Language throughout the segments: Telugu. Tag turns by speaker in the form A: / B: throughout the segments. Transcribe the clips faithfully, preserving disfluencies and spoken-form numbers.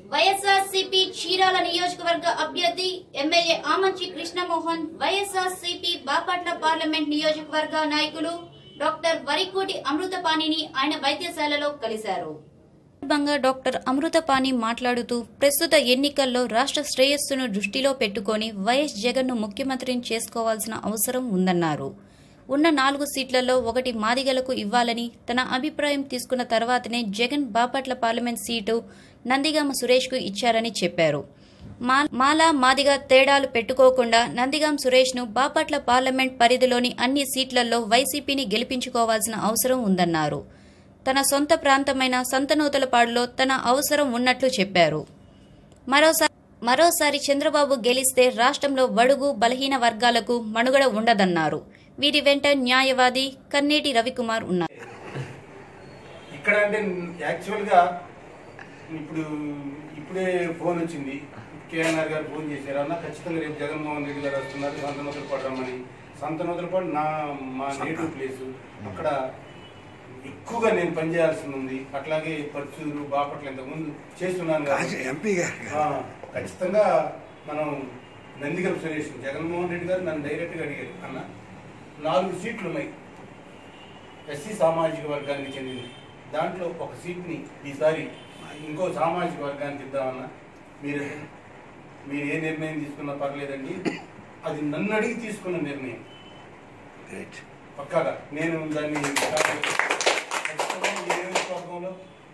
A: వైఎస్ఆర్సీపీ చీరాల నియోజకవర్గ అభ్యర్థి MLA Amanchi Krishnamohan YSRCP Bapatla parliament నియోజకవర్గ నాయకులు డాక్టర్ వరికోటి అమృతపాణిని ఆయన వైద్యశాలలో కలిశారు. డాక్టర్ అమృతపాణి మాట్లాడుతూ ప్రస్తుత ఎన్నికల్లో రాష్ట్ర శ్రేయస్సును దృష్టిలో పెట్టుకుని వైఎస్ జగన్ ను ముఖ్యమంత్రిని చేసుకోవాల్సిన అవసరం ఉందన్నారు. ఉన్న నాలుగు సీట్లలో ఒకటి మాదిగలకు ఇవ్వాలని తన అభిప్రాయం తీసుకున్న తర్వాతనే జగన్ బాపట్ల పార్లమెంట్ సీటు నందిగామ సురేష్ కు ఇచ్చారని చెప్పారు. మాలా మాదిగ తేడాలు పెట్టుకోకుండా నందిగాం సురేష్ ను బాపట్ల పార్లమెంట్ పరిధిలోని అన్ని సీట్లలో వైసీపీని గెలిపించుకోవాల్సిన అవసరం ఉందన్నారు. తన సొంత ప్రాంతమైన సంతనూతలపాడులో తన అవసరం ఉన్నట్లు చెప్పారు. మరోసారి మరోసారి చంద్రబాబు గెలిస్తే రాష్ట్రంలో బడుగు బలహీన వర్గాలకు మనుగడ ఉండదన్నారు. వీరి వెంట న్యాయవాది కన్నేటి రవికుమార్ ఉన్నారు.
B: ఇక్కడ అంటే యాక్చువల్గా ఇప్పుడు ఇప్పుడే ఫోన్ వచ్చింది, కేఎన్ఆర్ గారు ఫోన్ చేశారు అన్న ఖచ్చితంగా రేపు జగన్మోహన్ రెడ్డి గారు వస్తున్నారు సంతనూతలపాడు రమ్మని. సంతనూతలపాడు నా మా నేటివ్ ప్లేసు, అక్కడ ఎక్కువగా నేను పనిచేయాల్సి ఉంది. అట్లాగే పర్చూరు బాపట్ల ఇంతకుముందు చేస్తున్నాను కాబట్టి ఖచ్చితంగా మనం నందిగం సురేష్ జగన్మోహన్ రెడ్డి గారు నన్ను డైరెక్ట్గా అడిగారు, అన్న నాలుగు సీట్లు ఉన్నాయి ఎస్సీ సామాజిక వర్గానికి చెందింది, దాంట్లో ఒక సీట్ని ఈసారి ఇంకో సామాజిక వర్గానికి ఇద్దామన్నా మీరు మీరు ఏ నిర్ణయం తీసుకున్నా పర్లేదండి, అది నన్ను అడిగి తీసుకున్న నిర్ణయం పక్కాగా నేను దాన్ని నియోజకవర్గంలో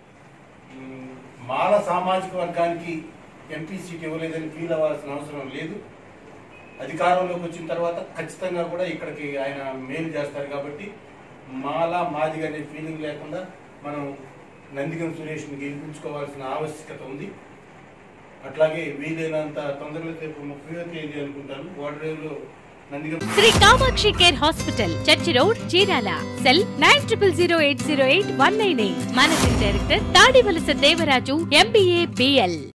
B: మాల సామాజిక వర్గానికి ఎంపీ సీట్ ఇవ్వలేదని ఫీల్ అవ్వాల్సిన అవసరం లేదు. అధికారంలోకి వచ్చిన తర్వాత ఖచ్చితంగా కూడా ఇక్కడికి ఆయన మేలు చేస్తారు కాబట్టి మాల మాదిగ అనే ఫీలింగ్ లేకుండా మనం నందిగం సురేష్ని గెలిపించుకోవాల్సిన ఆవశ్యకత ఉంది. అట్లాగే వీలైనంత తొందరలో రేపు ముప్పై తేదీ అనుకుంటాను ఓడరేవులో
C: Shri Kamakshi care hospital, church road, Chirala. Cell nine triple zero eight zero eight one nine eight. Managing director Tadivalasa Devaraju, MBA, BL.